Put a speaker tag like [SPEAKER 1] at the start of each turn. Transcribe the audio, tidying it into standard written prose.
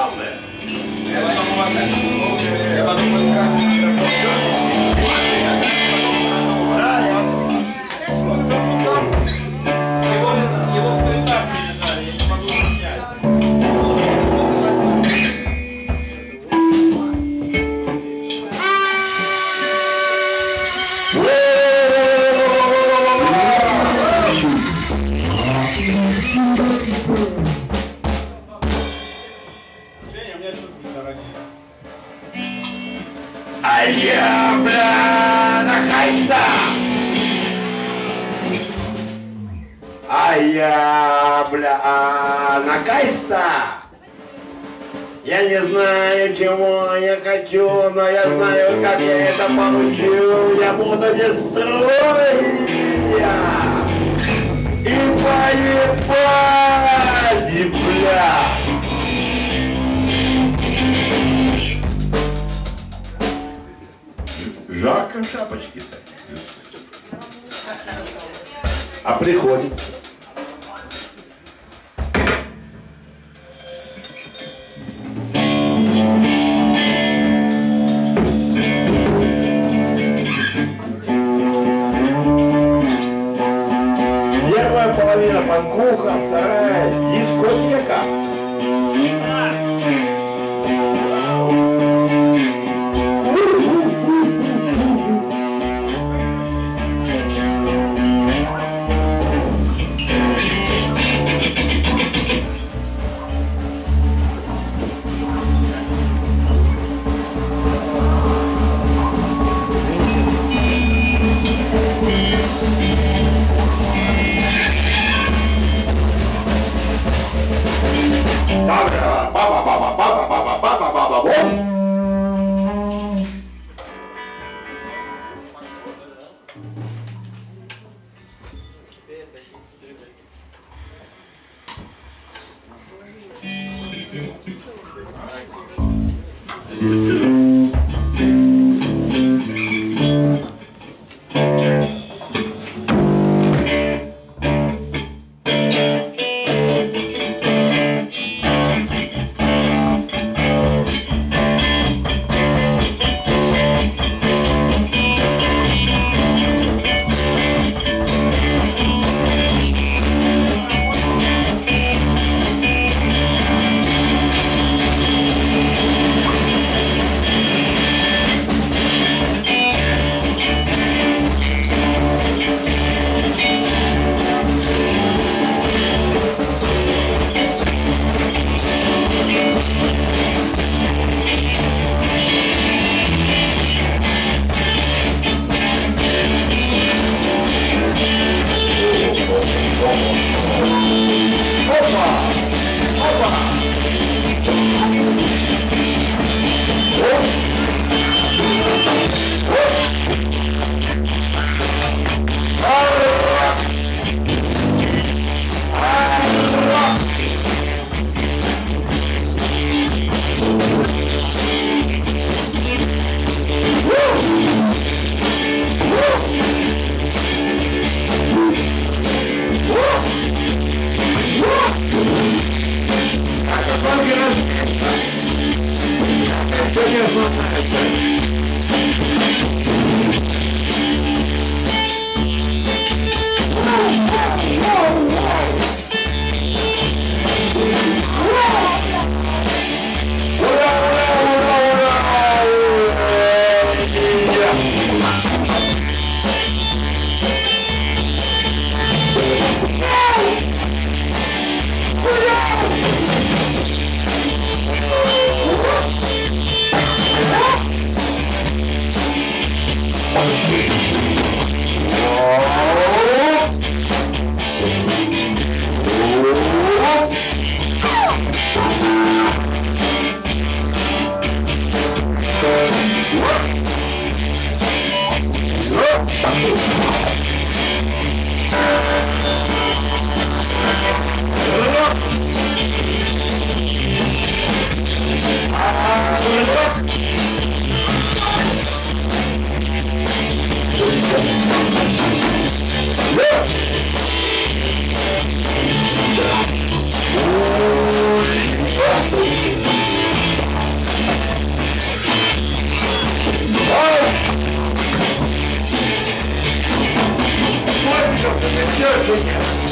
[SPEAKER 1] главное.
[SPEAKER 2] Я потом подкрасил микрофон.
[SPEAKER 1] Да,
[SPEAKER 2] Его цвета прилежали, я не могу его снять. Женя, у меня шутки дорогие.
[SPEAKER 1] а я, бля, на хайта! А я, бля, на кайста! Я не знаю, чего я хочу, но я знаю, как я это получу. Я буду дестрой! И поебать, бля! Жарко в шапочке-то. А приходится. Первая половина панкуха, вторая дискотека. Вот. тетя.